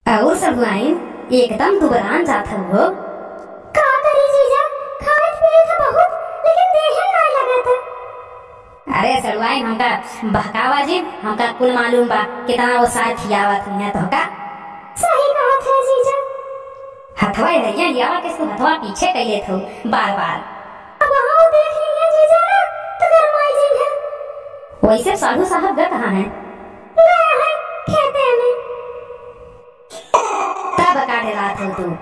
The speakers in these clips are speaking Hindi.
और सब लाइन एकदम दुबरान जात हो। का करी जीजा, खात पिए था बहुत, लेकिन देहे ना लगा था। अरे सरुआई हमका बहकावा जी, हमका कुल मालूम बा कितना वो साथ खियावत है तो का सही कहा था जीजा। हथवा रैया लियावा किसको हथवा पीछे कैले थो बार बार। अब आओ देख लिया जीजा ना तो गरमाई जी है। वैसे साधु साहब गए कहाँ हैं? गया है खेते में। तब काटे रात हो तू।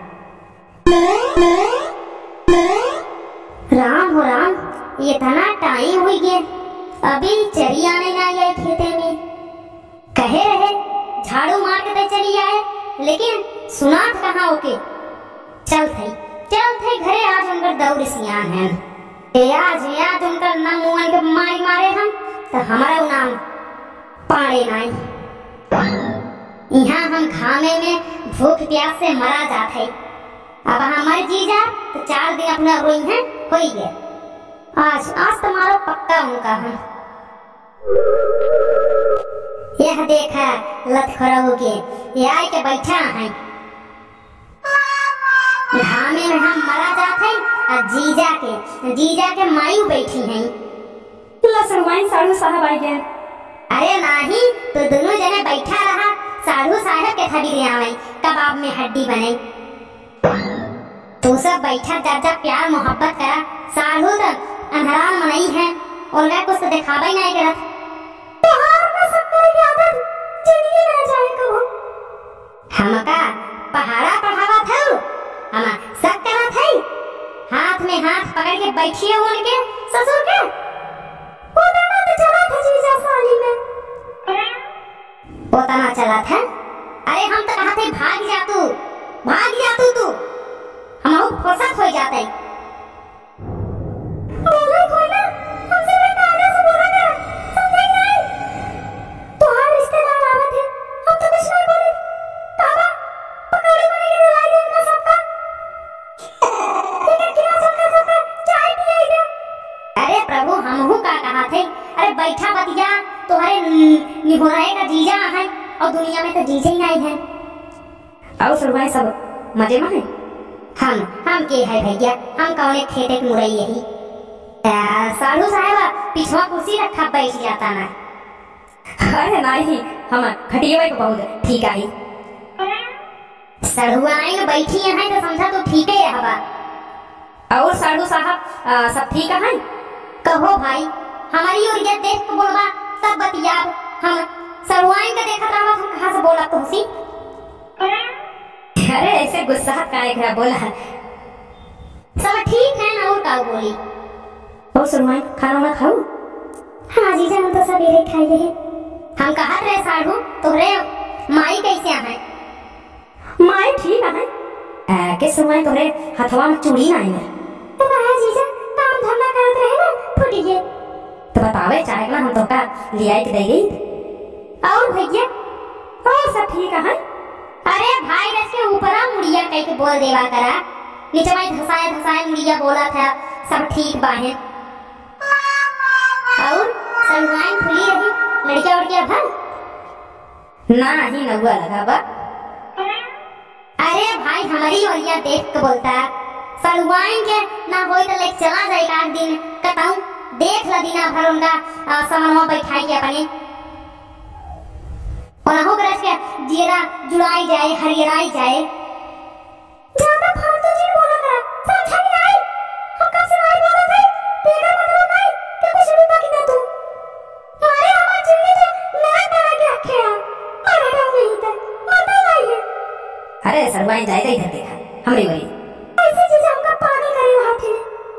राम हो राम, इतना टाइम हो गया अभी चली आने ना आए खेते में। कहे रहे झाड़ू मार के तो चली आए, लेकिन सुनात कहाँ ओके। चल थे घरे, आज उनकर दौड़ सियान है। आज उनकर नाम मुआन के मारी मारे हम तो हमारा नाम पाड़े नाई। यहाँ हम खाने में भूख प्यास से मरा जाते। अब हमारे जीजा तो 4 दिन अपना रोई है हो गया। आज तुम्हारा पक्का उनका है। यह देखा लत खराब के ये आए के बैठा है। घामे में हम मरा जाते और जीजा के मायू बैठी हैं। लसरवाइन साधु साहब आ गए। अरे नहीं तो दोनों जने बैठा रहा, साधु साहब के थड़ी ले आवे कबाब में हड्डी बने। तू सब बैठा जब प्यार मोहब्बत करा। साधु तो अंधराल मनाई है, उनका कुछ तो दिखावा ही नहीं करत। हमका पहाड़ा पढ़ावा था, हम सब करा था। हाथ में हाथ पकड़ के बैठिए उनके ससुर के। पोताना तो चला था जीजा साली में। पोताना चला था? अरे हम तो कहा थे भाग जा तू हम और फसत हो जाते। बोला कोई ना, हमसे बेटा से बोला कर, समझाई नहीं। तुम्हारे रिश्तेदार आवे थे, हम तो कुछ नहीं बोले। बाबा पकौड़े बने के लाई दे ना सबका। लेकिन क्या सबका चाय पिए दे। अरे प्रभु हमहू का कहा थे, अरे बैठा बतिया, तुम्हारे निहोराए का जीजा है और दुनिया में तो जीजा ही नहीं है। और सरवाई सब मजे में है? हम के है भैया, हम कौने खेते के मुरई यही। साधु साहब पिछवा कुर्सी रखा बैठ जाता ना। अरे नहीं, हम खटिए को बहुत ठीक आई। सड़ुआई बैठी है तो समझा तो ठीक है हवा। और साधु साहब सब ठीक है? कहो भाई, हमारी और ये देख के बोलबा तब बतियाब। हम सड़ुआई का देखा था, हम कहाँ से बोला तुमसी? अरे ऐसे गुस्सा काहे करा बोला? सब ठीक है ना, और का बोली? और सुनवाई खाना ना खाओ? हाँ जीजा, हम तो सवेरे खाई रहे। हम कहा रहे साधु तोरे माई कैसे है? माई ठीक है। के सुनवाई तोरे हथवा में चूड़ी नहीं है? तो कहा जीजा काम धंधा करते रहे ना, फूट गए। तो बतावे चाहे ना, हम तो का लिया के दे गई। और भैया और सब ठीक है? अरे भाई रस के ऊपरा मुड़िया कह के बोल देवा करा, नीचे में धसाए मुड़िया बोला था सब ठीक बाहे। और सलवाइन खुली रही, लड़कियां उड़कियां भर ना ही नहुआ लगा बा। अरे भाई हमारी ओरिया देख के बोलता सलवाइन के ना होई तो ले चला जाएगा एक दिन कताऊ देख ल दिना भर उनका सामान बैठाई के अपने और हो गरज के जीरा जुड़ाई जाए, हरियराई जाए। ज्यादा फालतू चीज बोला करा, समझाई नहीं। हम कब से नहीं बोला थे, तेरा मतलब नहीं कि कुछ भी बाकी ना तू। मारे हमारी जिंदगी तो नया तरह के रखे हैं, मारा डाल नहीं था, मारता नहीं है। अरे सरवाई जाए इधर देखा, हमरी वही ऐसे चीज हमका पानी करे रहा थे।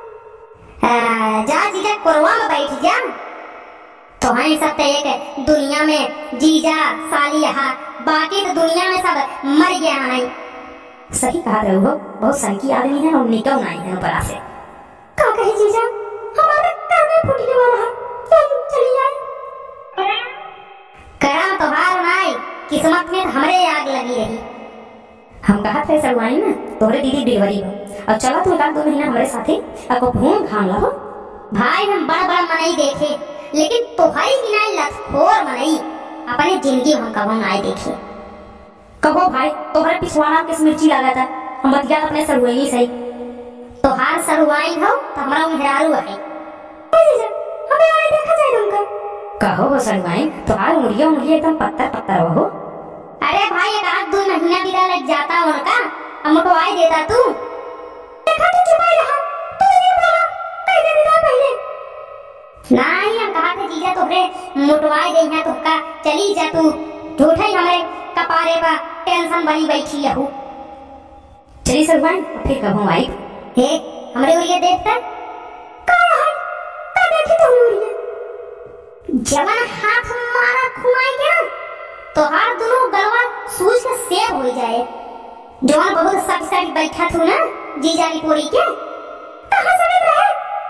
जा जीजा कोरवा में बैठ जा। तो हैं सब एक दुनिया में जीजा साली यहाँ, बाकी तो दुनिया में सब मर गया है। सही कहा रहे हो, बहुत सनकी आदमी है और निकल नहीं है ऊपर से। का कहे जीजा, हमारे घर में फूटने वाला है, चली आए। करम तो हार नहीं, किस्मत में हमरे आग लगी रही। हम कहा थे सरवाई ना तोरे दीदी डिलीवरी हो, और चला तू 1-2 महीना हमारे साथे आपको घूम घाम लो। भाई हम बड़ा मनई देखे, लेकिन तुम्हारी बिना लतखोर मनई अपने जिंदगी हम कभी नहीं देखी। कहो भाई तोहरे पिछवाड़ा किस मिर्ची लगा था, हम बतिया अपने सरुआई सही। तोहार सरुआई हो तो हमरा मेहरारू है। हमें आए देखा जाए तुमका। कहो हो सरुआई तोहार मुड़िया मुड़िया एकदम पत्थर पत्थर हो। अरे भाई एक आध 2 महीना बिना लग जाता उनका, हम तो आए देता तू। देखा तू चुप रहा, तू नहीं बोला, कह दे दिया पहले। नहीं हम कहा थे जीजा तोहरे मोटवाई दे हैं तुका, चली जा तू। झूठे हमारे कपारे पर टेंशन बनी बैठी है। चली सरुआई फिर कब आई। हे हमरे उरिया देखता का है, का देखी तू उरिया जवन हाथ मारा खुमाई के ना तो हार दोनों गलवा सूझ के सेब हो जाए। जवन बहुत सब साइड बैठा थू ना जीजा की पोरी के कहां से रहे।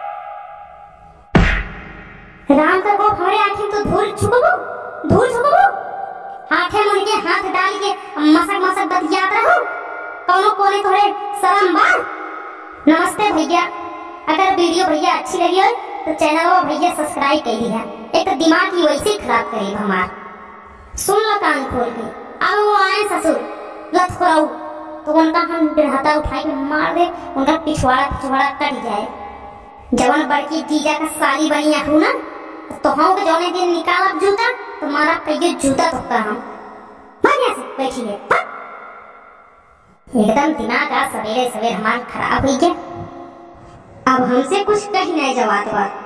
राम का को हमारे आंखें तो धूल छुपबो हाथे मुड़ के हाथ डाल के मसक मसक बतियात रहो। कौनो कोने थोड़े शर्म बा। नमस्ते भैया, अगर वीडियो भैया अच्छी लगी हो तो चैनल को भैया सब्सक्राइब कर दिया। एक तो दिमाग ही वैसे ही खराब करे हमार। सुन लो कान खोल के, अब वो आए ससुर लत खोराऊ तो उनका हम बिरहता उठा के मार दे, उनका पिछवाड़ा कट जाए। जवन बड़की जीजा का साली बनी आखू ना तो हम के जौने दिन निकालब जूता तुम्हारा कहिए जूता तो हम बढ़िया से बैठिए। एकदम दिमाग आज सवेरे सवेरे हमारा खराब हुई क्या। अब हमसे कुछ कहीं नहीं जवाब।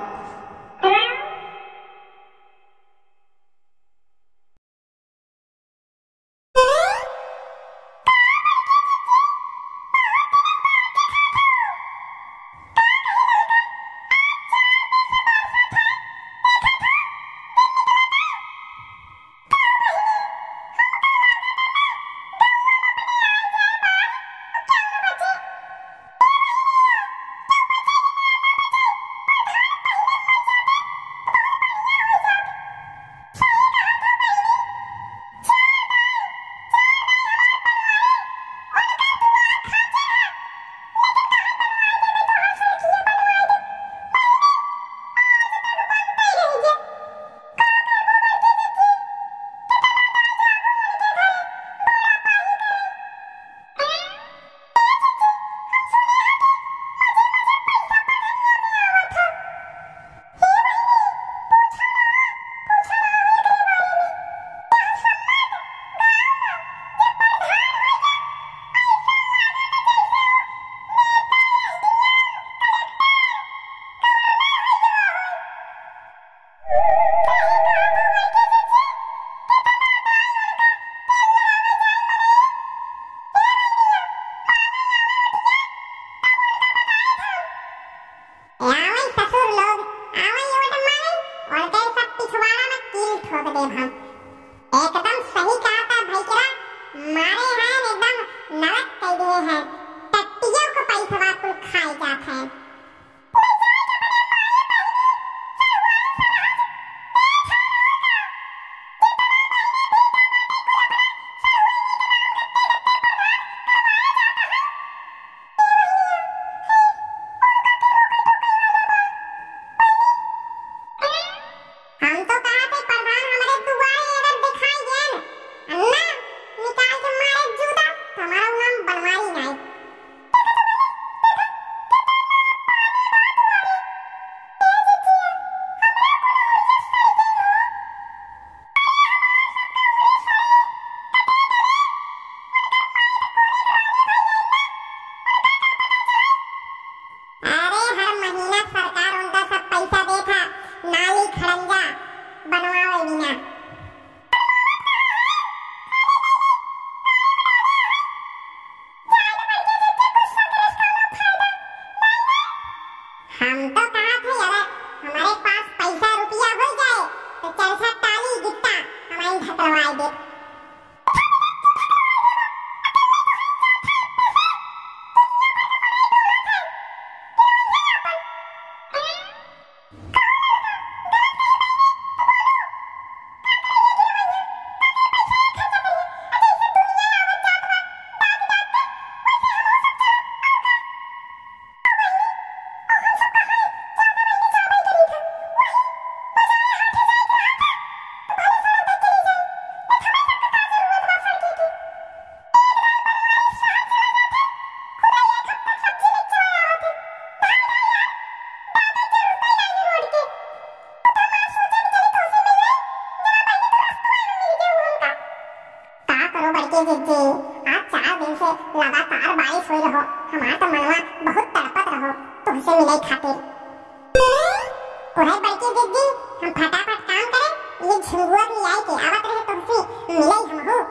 बढ़िए जिज्जी, आज 4 दिन से लगातार बारिश हुई रहो, हमारा तो मनवा बहुत तड़पत रहो तुमसे मिले खातिर। कोहे बड़की जिज्जी, हम फटाफट काम करें, ये झुंगुआ भी आई के आवत रहे तुमसे मिले हमहू।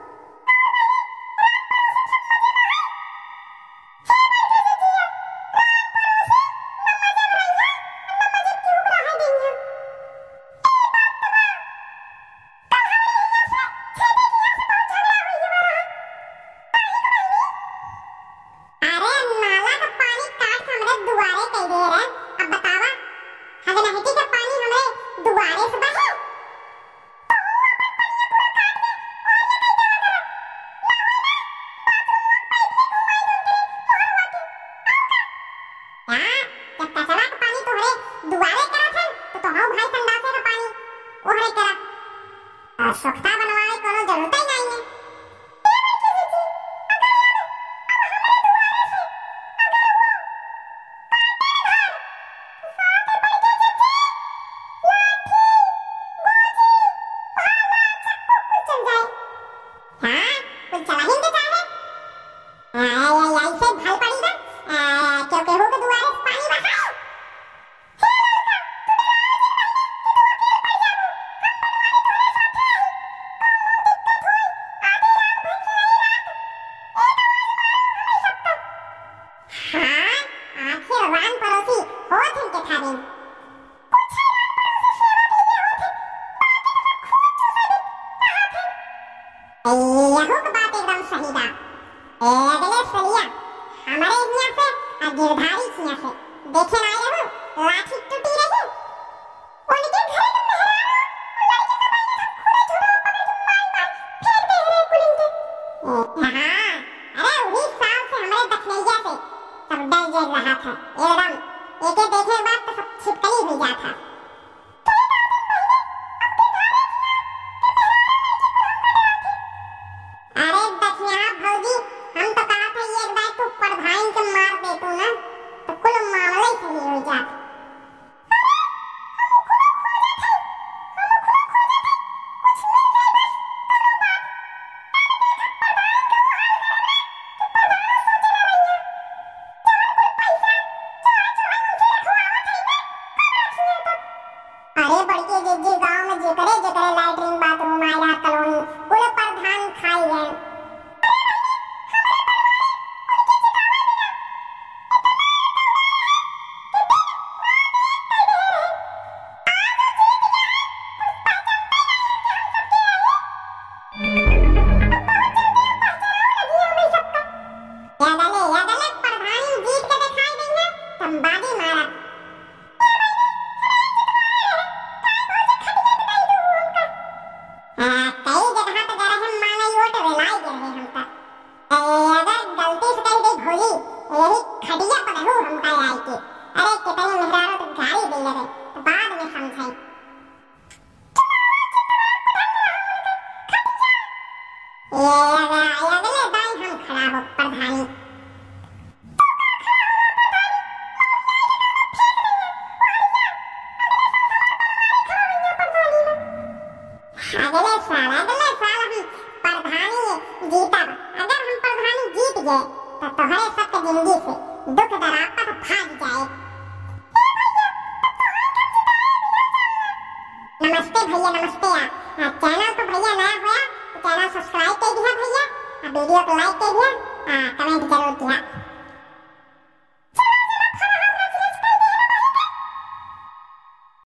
सख्ता बनवाए कोनो जरूरत ही नहीं है। बात एकदम सही बा। अगले सलिया हमारे हिया से गिरधारी हिया से देखे ना आए हो लाठी टूटी रही उनके घर में मेहरा लड़की का भाई खुले छोड़ो पकड़ मार मार फेंक दे रहे कुलिंग के। हां अरे 19 साल से हमारे दखलैया से सब डर जल रहा था एकदम एके देखे के बाद तो सब छिपकली हो जाता। जे गांव में जे करे लैट्रिन बाथरूम आया कॉलोनी कुल प्रधान खाई गए। यादले प्रधान जीत के दिखाई देंगे संबादी मारा अगले साल हम प्रधानी जीता। अगर हम प्रधानी जीत गए तो तुम्हारे सबके जिंदगी से दुख दरापत भाग जाए। नमस्ते भैया नमस्ते। चैनल तो भैया नया हुआ तो चैनल सब्सक्राइब कर दिया भैया, वीडियो को लाइक कर दिया, कमेंट जरूर किया।